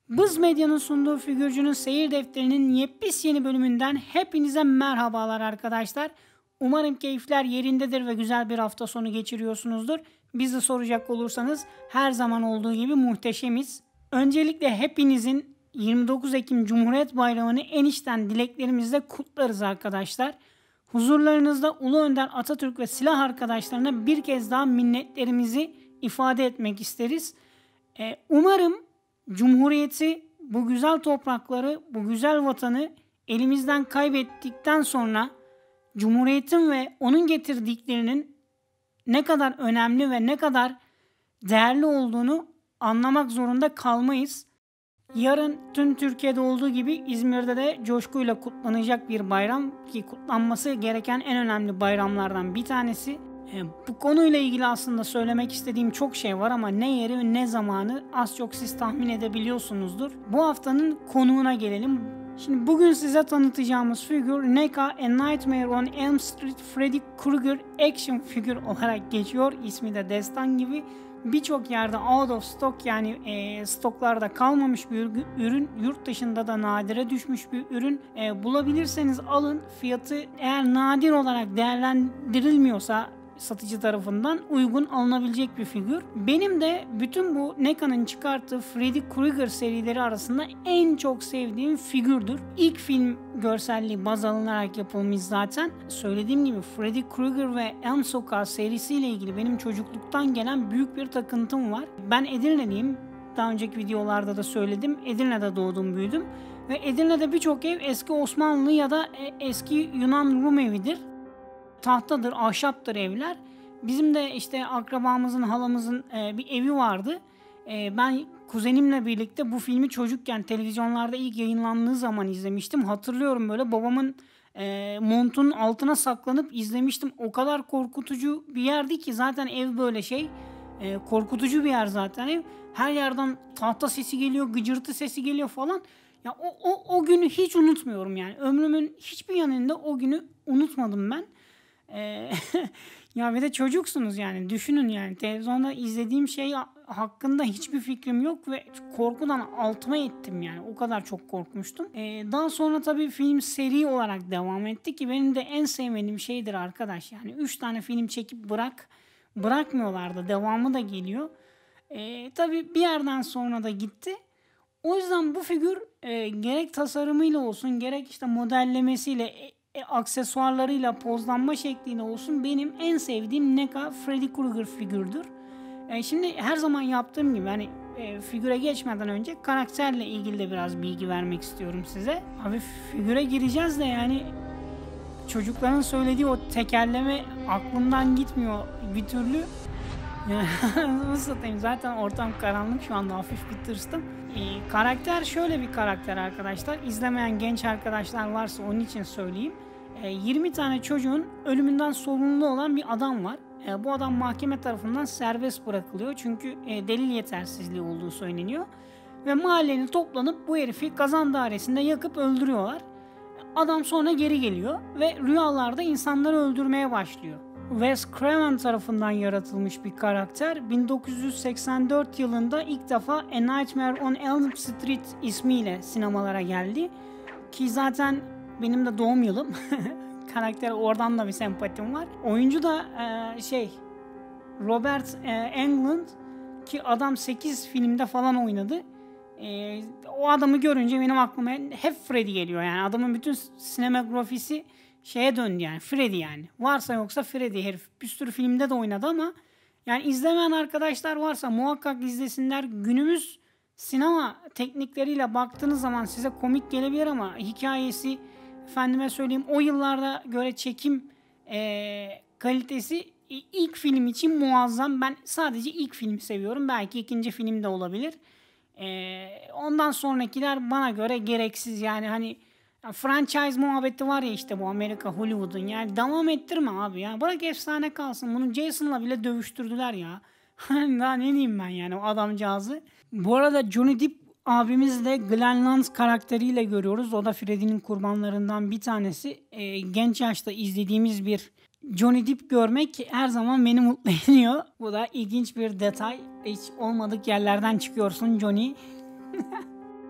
Bız Medya'nın sunduğu Figürcü'nün Seyir Defteri'nin yepyeni bölümünden hepinize merhabalar arkadaşlar. Umarım keyifler yerindedir ve güzel bir hafta sonu geçiriyorsunuzdur. Bizi soracak olursanız her zaman olduğu gibi muhteşemiz. Öncelikle hepinizin 29 Ekim Cumhuriyet Bayramı'nı en içten dileklerimizle kutlarız arkadaşlar. Huzurlarınızda Ulu Önder Atatürk ve silah arkadaşlarına bir kez daha minnetlerimizi ifade etmek isteriz. Umarım Cumhuriyeti, bu güzel toprakları, bu güzel vatanı elimizden kaybettikten sonra Cumhuriyetin ve onun getirdiklerinin ne kadar önemli ve ne kadar değerli olduğunu anlamak zorunda kalmayız. Yarın tüm Türkiye'de olduğu gibi İzmir'de de coşkuyla kutlanacak bir bayram ki kutlanması gereken en önemli bayramlardan bir tanesi. Bu konuyla ilgili aslında söylemek istediğim çok şey var ama ne yeri ve ne zamanı az çok siz tahmin edebiliyorsunuzdur. Bu haftanın konuğuna gelelim. Şimdi bugün size tanıtacağımız figür NECA A Nightmare on Elm Street Freddy Krueger Action Figure olarak geçiyor. İsmi de destan gibi. Birçok yerde out of stock, yani stoklarda kalmamış bir ürün, yurt dışında da nadire düşmüş bir ürün. Bulabilirseniz alın. Fiyatı eğer nadir olarak değerlendirilmiyorsa satıcı tarafından uygun alınabilecek bir figür. Benim de bütün bu NECA'nın çıkarttığı Freddy Krueger serileri arasında en çok sevdiğim figürdür. İlk film görselliği baz alınarak yapılmış zaten. Söylediğim gibi Freddy Krueger ve Elm Sokağı serisiyle ilgili benim çocukluktan gelen büyük bir takıntım var. Ben Edirne'liyim. Daha önceki videolarda da söyledim. Edirne'de doğdum, büyüdüm. Ve Edirne'de birçok ev eski Osmanlı ya da eski Yunan Rum evidir. Tahtadır, ahşaptır evler. Bizim de işte akrabamızın, halamızın bir evi vardı. Ben kuzenimle birlikte bu filmi çocukken televizyonlarda ilk yayınlandığı zaman izlemiştim. Hatırlıyorum, böyle babamın montunun altına saklanıp izlemiştim. O kadar korkutucu bir yerdi ki zaten ev böyle korkutucu bir yer zaten ev. Her yerden tahta sesi geliyor, gıcırtı sesi geliyor falan. Ya o günü hiç unutmuyorum yani. Ömrümün hiçbir yanında o günü unutmadım ben. Ya bir de çocuksunuz yani, düşünün yani, televizyonda izlediğim şey hakkında hiçbir fikrim yok ve korkudan altıma ettim yani, o kadar çok korkmuştum. Daha sonra tabii film seri olarak devam etti ki benim de en sevmediğim şeydir arkadaş, yani 3 tane film çekip bırakmıyorlardı, devamı da geliyor. Tabii bir yerden sonra da gitti. O yüzden bu figür gerek tasarımıyla olsun, gerek işte modellemesiyle, aksesuarlarıyla, pozlanma şekliyle olsun benim en sevdiğim NECA Freddy Krueger figürdür. Şimdi her zaman yaptığım gibi hani figüre geçmeden önce karakterle ilgili de biraz bilgi vermek istiyorum size. Abi figüre gireceğiz de yani çocukların söylediği o tekerleme aklımdan gitmiyor bir türlü. Yani nasıl satayım, zaten ortam karanlık, şu anda hafif bir tırstım. Karakter şöyle bir karakter arkadaşlar. İzlemeyen genç arkadaşlar varsa onun için söyleyeyim. 20 tane çocuğun ölümünden sorumlu olan bir adam var. Bu adam mahkeme tarafından serbest bırakılıyor. Çünkü delil yetersizliği olduğu söyleniyor. Ve mahallenin toplanıp bu herifi kazan dairesinde yakıp öldürüyorlar. Adam sonra geri geliyor ve rüyalarda insanları öldürmeye başlıyor. Wes Craven tarafından yaratılmış bir karakter. 1984 yılında ilk defa A Nightmare on Elm Street ismiyle sinemalara geldi. Ki zaten benim de doğum yılım. Karakter, oradan da bir sempatim var. Oyuncu da Robert Englund, ki adam 8 filmde falan oynadı. O adamı görünce benim aklıma hep Freddy geliyor. Yani adamın bütün sinemografisi şeye döndü yani, Freddy yani. Varsa yoksa Freddy herif. Bir sürü filmde de oynadı ama yani izlemeyen arkadaşlar varsa muhakkak izlesinler. Günümüz sinema teknikleriyle baktığınız zaman size komik gelebilir ama hikayesi, efendime söyleyeyim, o yıllarda göre çekim kalitesi ilk film için muazzam. Ben sadece ilk filmi seviyorum. Belki ikinci film de olabilir. Ondan sonrakiler bana göre gereksiz yani, hani franchise muhabbeti var ya, işte bu Amerika, Hollywood'un, yani devam ettirme abi ya. Bırak efsane kalsın. Bunu Jason'la bile dövüştürdüler ya. Daha ne diyeyim ben yani o adamcağızı. Bu arada Johnny Depp abimiz de Glenn Lance karakteriyle görüyoruz. O da Freddy'nin kurbanlarından bir tanesi. Genç yaşta izlediğimiz bir Johnny Depp görmek her zaman beni mutlu ediyor. Bu da ilginç bir detay. Hiç olmadık yerlerden çıkıyorsun Johnny.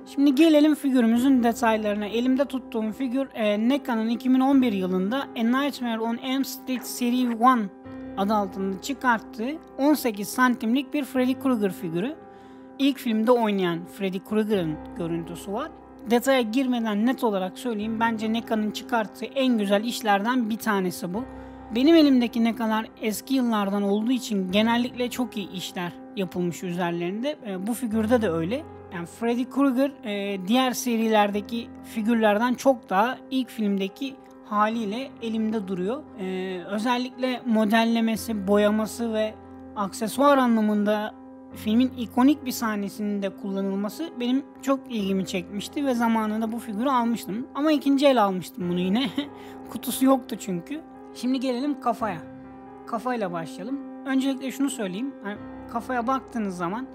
Şimdi gelelim figürümüzün detaylarına. Elimde tuttuğum figür NECA'nın 2011 yılında A Nightmare on Elm Street Seri 1 adı altında çıkarttığı 18 santimlik bir Freddy Krueger figürü. İlk filmde oynayan Freddy Krueger'ın görüntüsü var. Detaya girmeden net olarak söyleyeyim, bence NECA'nın çıkarttığı en güzel işlerden bir tanesi bu. Benim elimdeki NECA'lar eski yıllardan olduğu için genellikle çok iyi işler yapılmış üzerlerinde. Bu figürde de öyle. Yani Freddy Krueger diğer serilerdeki figürlerden çok daha ilk filmdeki haliyle elimde duruyor. Özellikle modellemesi, boyaması ve aksesuar anlamında filmin ikonik bir sahnesinin de kullanılması benim çok ilgimi çekmişti ve zamanında bu figürü almıştım. Ama ikinci el almıştım bunu yine. Kutusu yoktu çünkü. Şimdi gelelim kafaya. Kafayla başlayalım. Öncelikle şunu söyleyeyim. Yani kafaya baktığınız zaman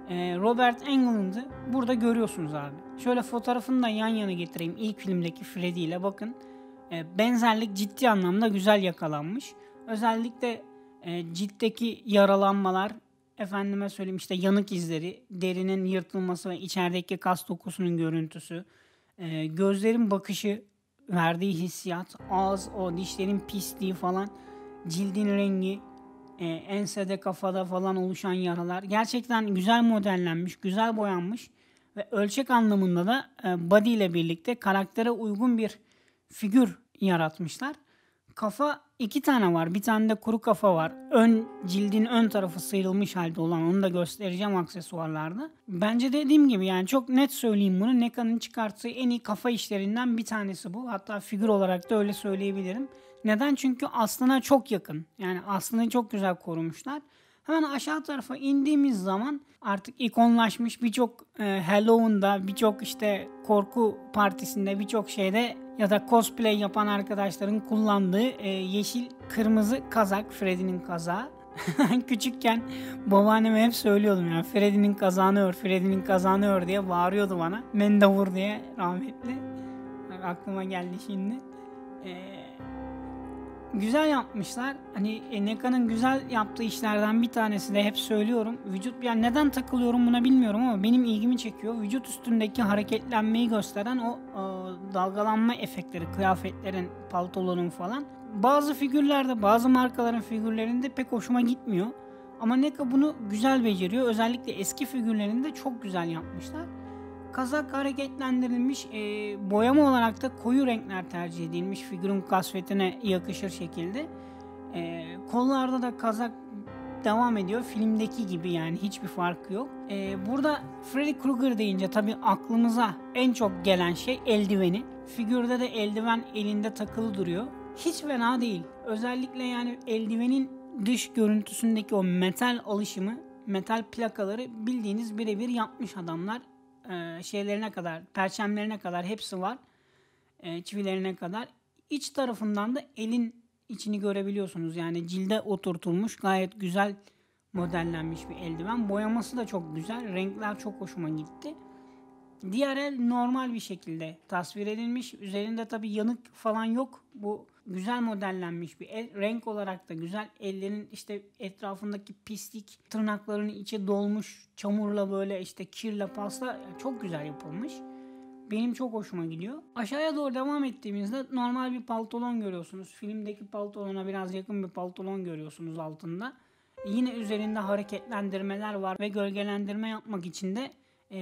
Robert Englund'ı burada görüyorsunuz abi. Şöyle fotoğrafını da yan yana getireyim ilk filmdeki Freddy ile, bakın. Benzerlik ciddi anlamda güzel yakalanmış. Özellikle ciltteki yaralanmalar, efendime söyleyeyim işte yanık izleri, derinin yırtılması ve içerideki kas dokusunun görüntüsü, gözlerin bakışı, verdiği hissiyat, ağız, o dişlerin pisliği falan, cildin rengi, ensede, kafada falan oluşan yaralar gerçekten güzel modellenmiş, güzel boyanmış ve ölçek anlamında da body ile birlikte karaktere uygun bir figür yaratmışlar. Kafa 2 tane var. Bir tane de kuru kafa var. Cildin ön tarafı sıyrılmış halde olan, onu da göstereceğim aksesuarlarda. Bence dediğim gibi, yani çok net söyleyeyim bunu, NECA'nın çıkarttığı en iyi kafa işlerinden bir tanesi bu. Hatta figür olarak da öyle söyleyebilirim. Neden? Çünkü aslına çok yakın. Yani aslını çok güzel korumuşlar. Hemen aşağı tarafa indiğimiz zaman artık ikonlaşmış birçok Halloween'da, birçok işte korku partisinde, birçok şeyde ya da cosplay yapan arkadaşların kullandığı yeşil kırmızı kazak, Freddy'nin kazağı. Küçükken babaanneme hep söylüyordum ya, Freddy'nin kazağını ör, Freddy'nin kazağını ör diye bağırıyordu bana. Mendavur diye, rahmetli. Bak, aklıma geldi şimdi. Güzel yapmışlar. Hani NECA'nın güzel yaptığı işlerden bir tanesi de, hep söylüyorum, vücut, yani neden takılıyorum buna bilmiyorum ama benim ilgimi çekiyor. Vücut üstündeki hareketlenmeyi gösteren o dalgalanma efektleri, kıyafetlerin, paltoların falan. Bazı figürlerde, bazı markaların figürlerinde pek hoşuma gitmiyor. Ama NECA bunu güzel beceriyor. Özellikle eski figürlerinde çok güzel yapmışlar. Kazak hareketlendirilmiş, boyama olarak da koyu renkler tercih edilmiş figürün kasvetine yakışır şekilde. Kollarda da kazak devam ediyor filmdeki gibi, yani hiçbir farkı yok. Burada Freddy Krueger deyince tabii aklımıza en çok gelen şey eldiveni. Figürde de eldiven elinde takılı duruyor. Hiç fena değil. Özellikle yani eldivenin dış görüntüsündeki o metal alışımı, metal plakaları bildiğiniz birebir yapmış adamlar. Şeylerine kadar, perçemlerine kadar hepsi var. Çivilerine kadar. İç tarafından da elin içini görebiliyorsunuz. Yani cilde oturtulmuş, gayet güzel modellenmiş bir eldiven. Boyaması da çok güzel. Renkler çok hoşuma gitti. Diğer el normal bir şekilde tasvir edilmiş. Üzerinde tabii yanık falan yok. Bu güzel modellenmiş bir el. Renk olarak da güzel. Ellerin işte etrafındaki pislik, tırnaklarının içi dolmuş çamurla, böyle işte kirle, pasla, çok güzel yapılmış. Benim çok hoşuma gidiyor. Aşağıya doğru devam ettiğimizde normal bir pantolon görüyorsunuz. Filmdeki pantolona biraz yakın bir pantolon görüyorsunuz altında. Yine üzerinde hareketlendirmeler var ve gölgelendirme yapmak için de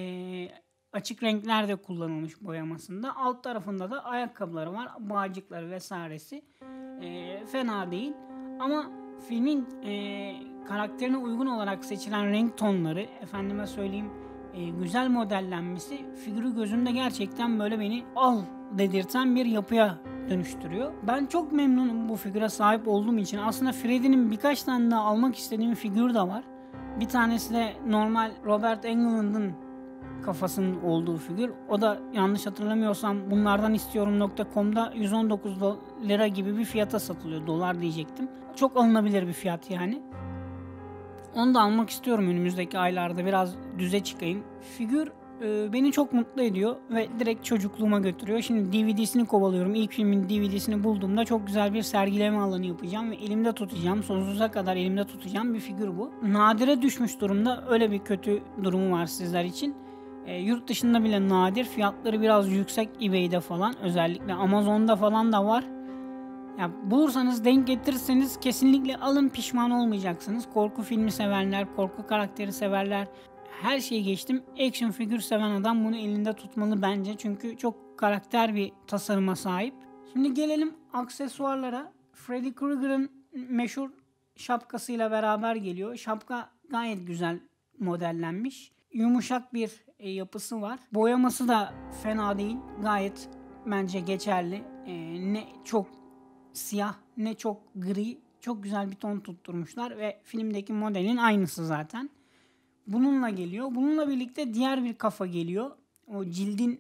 açık renkler de kullanılmış boyamasında. Alt tarafında da ayakkabıları var. Bağcıkları vesairesi. Fena değil. Ama filmin karakterine uygun olarak seçilen renk tonları, efendime söyleyeyim, güzel modellenmesi figürü gözümde gerçekten böyle beni al dedirten bir yapıya dönüştürüyor. Ben çok memnunum bu figüre sahip olduğum için. Aslında Freddy'nin birkaç tane daha almak istediğim figür de var. Bir tanesi de normal Robert Englund'ın kafasının olduğu figür. O da yanlış hatırlamıyorsam bunlardan istiyorum.com'da 119 lira gibi bir fiyata satılıyor. Dolar diyecektim. Çok alınabilir bir fiyat yani. Onu da almak istiyorum önümüzdeki aylarda, biraz düze çıkayım. Figür beni çok mutlu ediyor ve direkt çocukluğuma götürüyor. Şimdi DVD'sini kovalıyorum. İlk filmin DVD'sini bulduğumda çok güzel bir sergileme alanı yapacağım ve elimde tutacağım. Sonsuza kadar elimde tutacağım bir figür bu. Nadire düşmüş durumda. Öyle bir kötü durumu var sizler için. Yurt dışında bile nadir. Fiyatları biraz yüksek eBay'de falan. Özellikle Amazon'da falan da var. Ya bulursanız, denk getirirseniz kesinlikle alın, pişman olmayacaksınız. Korku filmi sevenler, korku karakteri severler, her şeyi geçtim. Action figür seven adam bunu elinde tutmalı bence. Çünkü çok karakter bir tasarıma sahip. Şimdi gelelim aksesuarlara. Freddy Krueger'ın meşhur şapkasıyla beraber geliyor. Şapka gayet güzel modellenmiş. Yumuşak bir yapısı var. Boyaması da fena değil. Gayet bence geçerli. Ne çok siyah ne çok gri. Çok güzel bir ton tutturmuşlar ve filmdeki modelin aynısı zaten. Bununla geliyor. Bununla birlikte diğer bir kafa geliyor. O cildin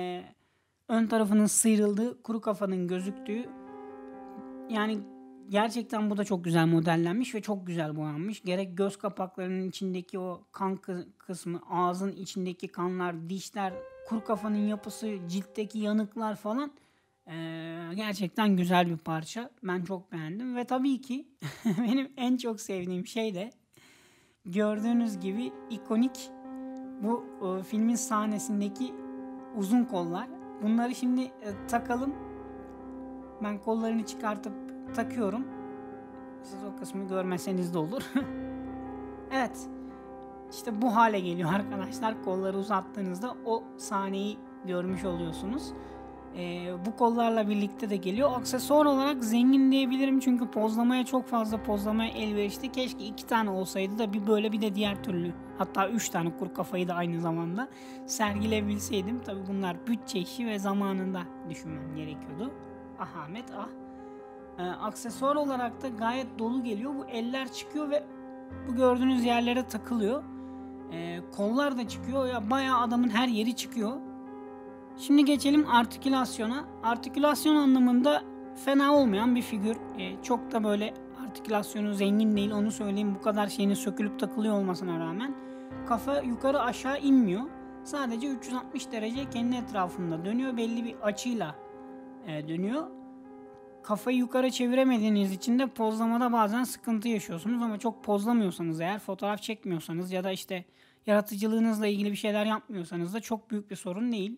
ön tarafının sıyrıldığı, kuru kafanın gözüktüğü. Yani gerçekten bu da çok güzel modellenmiş ve çok güzel boyanmış. Gerek göz kapaklarının içindeki o kan kısmı, ağzın içindeki kanlar, dişler, kuru kafanın yapısı, ciltteki yanıklar falan. Gerçekten güzel bir parça. Ben çok beğendim ve tabii ki benim en çok sevdiğim şey de gördüğünüz gibi ikonik bu filmin sahnesindeki uzun kollar. Bunları şimdi takalım. Ben kollarını çıkartıp takıyorum. Siz o kısmı görmeseniz de olur. Evet. İşte bu hale geliyor arkadaşlar. Kolları uzattığınızda o sahneyi görmüş oluyorsunuz. Bu kollarla birlikte de geliyor. Aksesuar olarak zengin diyebilirim. Çünkü pozlamaya çok fazla pozlamaya elverişli. Keşke 2 tane olsaydı da bir böyle bir de diğer türlü. Hatta 3 tane kuru kafayı da aynı zamanda sergileyebilseydim. Tabii bunlar bütçe işi ve zamanında düşünmem gerekiyordu. Ah Ahmet ah. Aksesuar olarak da gayet dolu geliyor. Bu eller çıkıyor ve bu gördüğünüz yerlere takılıyor. Kollar da çıkıyor. Ya bayağı adamın her yeri çıkıyor. Şimdi geçelim artikülasyona. Artikülasyon anlamında fena olmayan bir figür. Çok da böyle artikülasyonu zengin değil, onu söyleyeyim. Bu kadar şeyinin sökülüp takılıyor olmasına rağmen. Kafa yukarı aşağı inmiyor. Sadece 360 derece kendi etrafında dönüyor. Belli bir açıyla dönüyor. Kafayı yukarı çeviremediğiniz için de pozlamada bazen sıkıntı yaşıyorsunuz. Ama çok pozlamıyorsanız eğer, fotoğraf çekmiyorsanız ya da işte yaratıcılığınızla ilgili bir şeyler yapmıyorsanız da çok büyük bir sorun değil.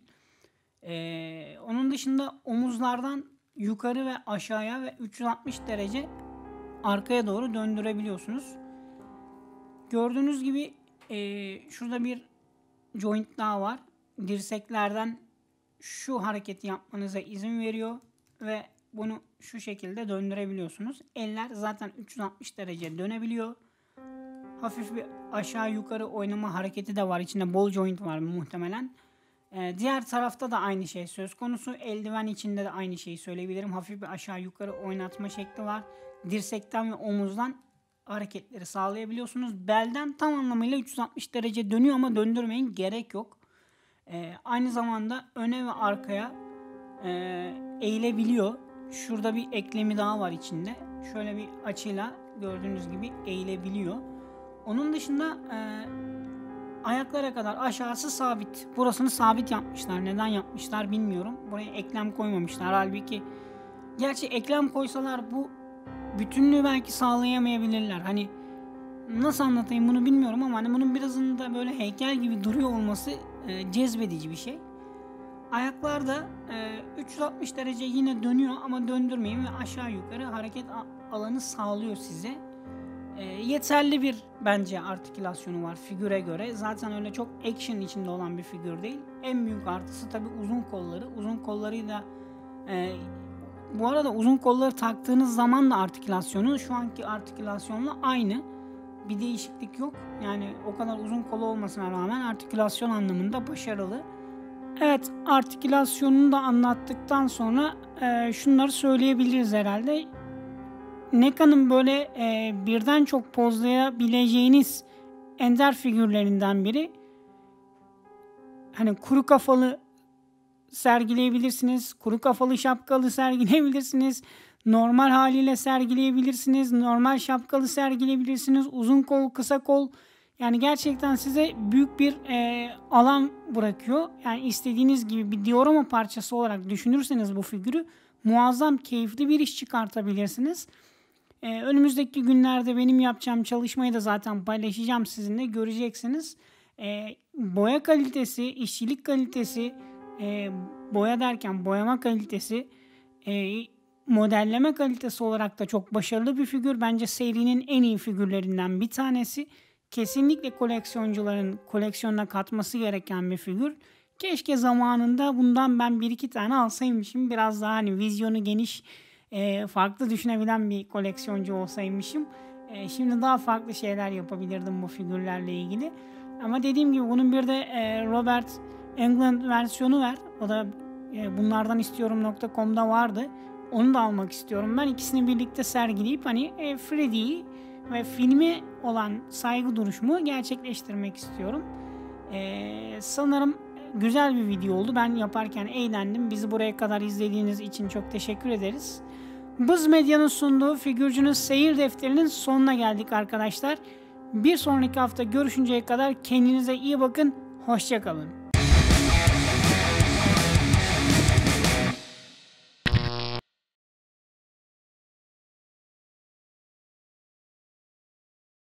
Onun dışında omuzlardan yukarı ve aşağıya ve 360 derece arkaya doğru döndürebiliyorsunuz. Gördüğünüz gibi şurada bir joint daha var. Dirseklerden şu hareketi yapmanıza izin veriyor ve bunu şu şekilde döndürebiliyorsunuz. Eller zaten 360 derece dönebiliyor. Hafif bir aşağı yukarı oynama hareketi de var. İçinde ball joint var muhtemelen. Diğer tarafta da aynı şey söz konusu. Eldiven içinde de aynı şeyi söyleyebilirim. Hafif bir aşağı yukarı oynatma şekli var. Dirsekten ve omuzdan hareketleri sağlayabiliyorsunuz. Belden tam anlamıyla 360 derece dönüyor ama döndürmeyin, gerek yok. Aynı zamanda öne ve arkaya eğilebiliyor. Şurada bir eklemi daha var içinde. Şöyle bir açıyla gördüğünüz gibi eğilebiliyor. Onun dışında ayaklara kadar aşağısı sabit. Burasını sabit yapmışlar. Neden yapmışlar bilmiyorum. Buraya eklem koymamışlar. Halbuki gerçi eklem koysalar bu bütünlüğü belki sağlayamayabilirler. Hani nasıl anlatayım bunu bilmiyorum ama hani bunun birazının da böyle heykel gibi duruyor olması cezbedici bir şey. Ayaklar da 360 derece yine dönüyor ama döndürmeyin ve aşağı yukarı hareket alanı sağlıyor size. Yeterli bir bence artikülasyonu var figüre göre. Zaten öyle çok action içinde olan bir figür değil. En büyük artısı tabii uzun kolları. Uzun kollarıyla bu arada uzun kolları taktığınız zaman da artikülasyonu şu anki artikülasyonla aynı. Bir değişiklik yok. Yani o kadar uzun kolu olmasına rağmen artikülasyon anlamında başarılı. Evet, artikülasyonunu da anlattıktan sonra şunları söyleyebiliriz herhalde. NECA'nın böyle birden çok pozlayabileceğiniz ender figürlerinden biri. Hani kuru kafalı sergileyebilirsiniz. Kuru kafalı şapkalı sergileyebilirsiniz. Normal haliyle sergileyebilirsiniz. Normal şapkalı sergileyebilirsiniz. Uzun kol, kısa kol. Yani gerçekten size büyük bir alan bırakıyor. Yani istediğiniz gibi bir diorama parçası olarak düşünürseniz bu figürü muazzam keyifli bir iş çıkartabilirsiniz. Önümüzdeki günlerde benim yapacağım çalışmayı da zaten paylaşacağım sizinle, göreceksiniz. Boya kalitesi, işçilik kalitesi, boya derken boyama kalitesi, modelleme kalitesi olarak da çok başarılı bir figür. Bence serinin en iyi figürlerinden bir tanesi. Kesinlikle koleksiyoncuların koleksiyonuna katması gereken bir figür. Keşke zamanında bundan ben 1-2 tane alsaymışım. Biraz daha hani vizyonu geniş, farklı düşünebilen bir koleksiyoncu olsaymışım. Şimdi daha farklı şeyler yapabilirdim bu figürlerle ilgili. Ama dediğim gibi bunun bir de Robert Englund versiyonu var. O da bunlardan istiyorum.com'da vardı. Onu da almak istiyorum. Ben ikisini birlikte sergileyip hani Freddy'yi ve filme olan saygı duruşumu gerçekleştirmek istiyorum. Sanırım güzel bir video oldu. Ben yaparken eğlendim. Bizi buraya kadar izlediğiniz için çok teşekkür ederiz. Buzz Medya'nın sunduğu Figürcünün Seyir Defteri'nin sonuna geldik arkadaşlar. Bir sonraki hafta görüşünceye kadar kendinize iyi bakın. Hoşça kalın.